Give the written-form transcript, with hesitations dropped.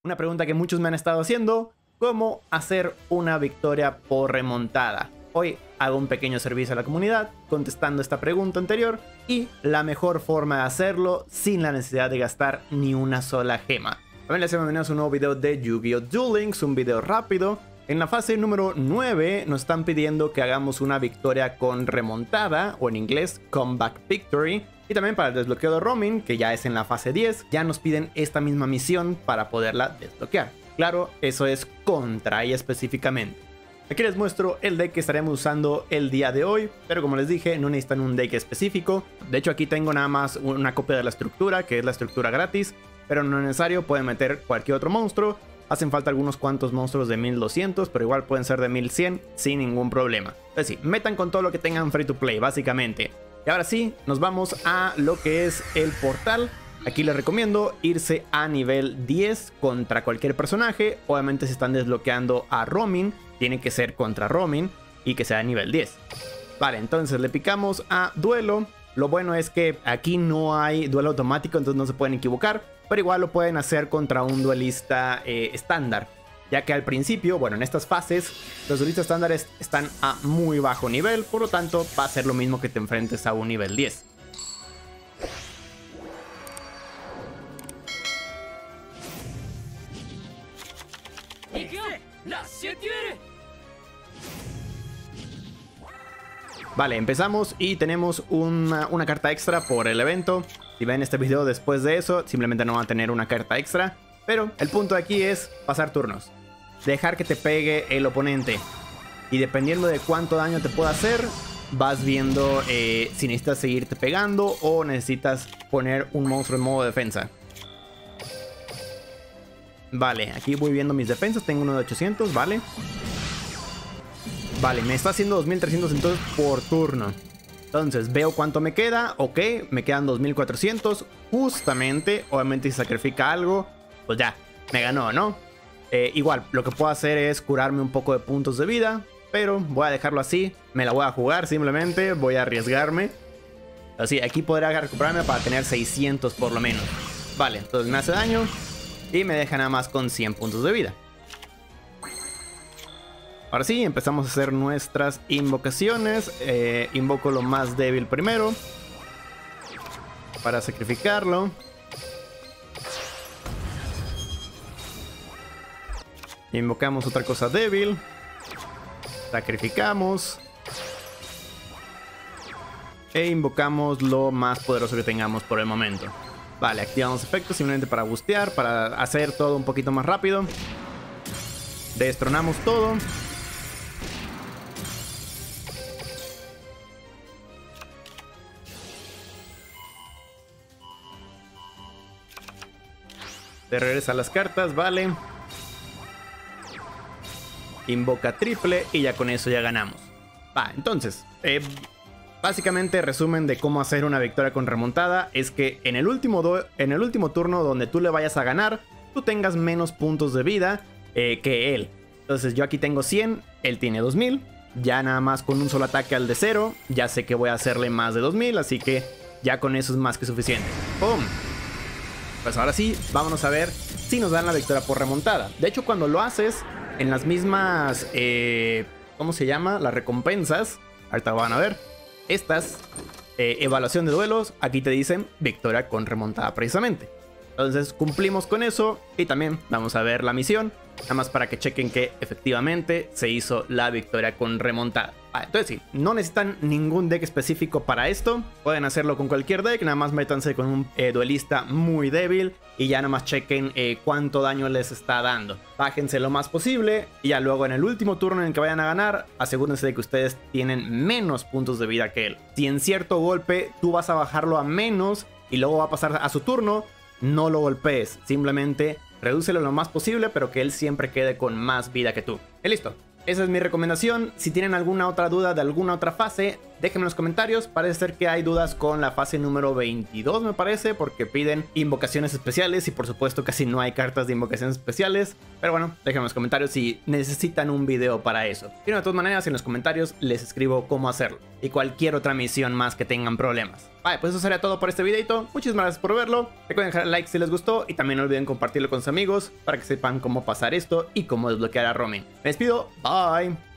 Una pregunta que muchos me han estado haciendo: ¿cómo hacer una victoria por remontada? Hoy hago un pequeño servicio a la comunidad contestando esta pregunta anterior y la mejor forma de hacerlo sin la necesidad de gastar ni una sola gema. También les bienvenidos a un nuevo video de Yu-Gi-Oh! Duel Links, un video rápido. En la fase número 9 nos están pidiendo que hagamos una victoria con remontada, o en inglés Comeback Victory. Y también para el desbloqueo de Roaming, que ya es en la fase 10, ya nos piden esta misma misión para poderla desbloquear. Claro, eso es contra ella específicamente. Aquí les muestro el deck que estaremos usando el día de hoy, pero como les dije, no necesitan un deck específico. De hecho, aquí tengo nada más una copia de la estructura, que es la estructura gratis, pero no es necesario, pueden meter cualquier otro monstruo. Hacen falta algunos cuantos monstruos de 1200, pero igual pueden ser de 1100 sin ningún problema. Entonces sí, metan con todo lo que tengan free to play, básicamente. Y ahora sí, nos vamos a lo que es el portal. Aquí les recomiendo irse a nivel 10 contra cualquier personaje. Obviamente si están desbloqueando a Roaming, tiene que ser contra Roaming y que sea a nivel 10. Vale, entonces le picamos a duelo. Lo bueno es que aquí no hay duelo automático, entonces no se pueden equivocar. Pero igual lo pueden hacer contra un duelista estándar. Ya que al principio, bueno, en estas fases, los duelistas estándares están a muy bajo nivel. Por lo tanto, va a ser lo mismo que te enfrentes a un nivel 10. Vale, empezamos y tenemos una carta extra por el evento. Si ven este video después de eso, simplemente no van a tener una carta extra. Pero el punto de aquí es pasar turnos. Dejar que te pegue el oponente. Y dependiendo de cuánto daño te pueda hacer, vas viendo si necesitas seguirte pegando o necesitas poner un monstruo en modo defensa. Vale, aquí voy viendo mis defensas. Tengo uno de 800, vale. Vale, me está haciendo 2300 entonces por turno. Entonces veo cuánto me queda. Ok, me quedan 2400. Justamente, obviamente si sacrifica algo, pues ya, me ganó, ¿no? Igual, lo que puedo hacer es curarme un poco de puntos de vida. Pero voy a dejarlo así. Me la voy a jugar simplemente. Voy a arriesgarme. Así, aquí podría recuperarme para tener 600 por lo menos. Vale, entonces me hace daño. Y me deja nada más con 100 puntos de vida. Ahora sí, empezamos a hacer nuestras invocaciones. Invoco lo más débil primero para sacrificarlo. Invocamos otra cosa débil. Sacrificamos. E invocamos lo más poderoso que tengamos por el momento. Vale, activamos efectos simplemente para bustear, para hacer todo un poquito más rápido. Destronamos todo. Te regresa las cartas, vale. Invoca triple y ya con eso ya ganamos. Va, entonces, básicamente resumen de cómo hacer una victoria con remontada es que en el último turno donde tú le vayas a ganar, tú tengas menos puntos de vida que él. Entonces yo aquí tengo 100, él tiene 2000. Ya nada más con un solo ataque al de 0, ya sé que voy a hacerle más de 2000, así que ya con eso es más que suficiente. ¡Pum! Pues ahora sí, vámonos a ver si nos dan la victoria por remontada. De hecho, cuando lo haces en las mismas, ¿cómo se llama? Las recompensas. Ahorita van a ver. Estas, evaluación de duelos, aquí te dicen victoria con remontada precisamente. Entonces cumplimos con eso y también vamos a ver la misión. Nada más para que chequen que efectivamente se hizo la victoria con remontada. Entonces sí, no necesitan ningún deck específico para esto. Pueden hacerlo con cualquier deck, nada más métanse con un duelista muy débil y ya nada más chequen cuánto daño les está dando. Bájense lo más posible y ya luego en el último turno en el que vayan a ganar, asegúrense de que ustedes tienen menos puntos de vida que él. Si en cierto golpe tú vas a bajarlo a menos y luego va a pasar a su turno, no lo golpees, simplemente redúcelo lo más posible, pero que él siempre quede con más vida que tú. Y listo. Esa es mi recomendación. Si tienen alguna otra duda de alguna otra fase, déjenme en los comentarios. Parece ser que hay dudas con la fase número 22, me parece, porque piden invocaciones especiales y por supuesto casi no hay cartas de invocaciones especiales. Pero bueno, déjenme en los comentarios si necesitan un video para eso. Y de todas maneras, en los comentarios les escribo cómo hacerlo y cualquier otra misión más que tengan problemas. Vale, pues eso sería todo por este videito. Muchísimas gracias por verlo. Recuerden dejar like si les gustó y también no olviden compartirlo con sus amigos para que sepan cómo pasar esto y cómo desbloquear a Romin. Me despido, bye.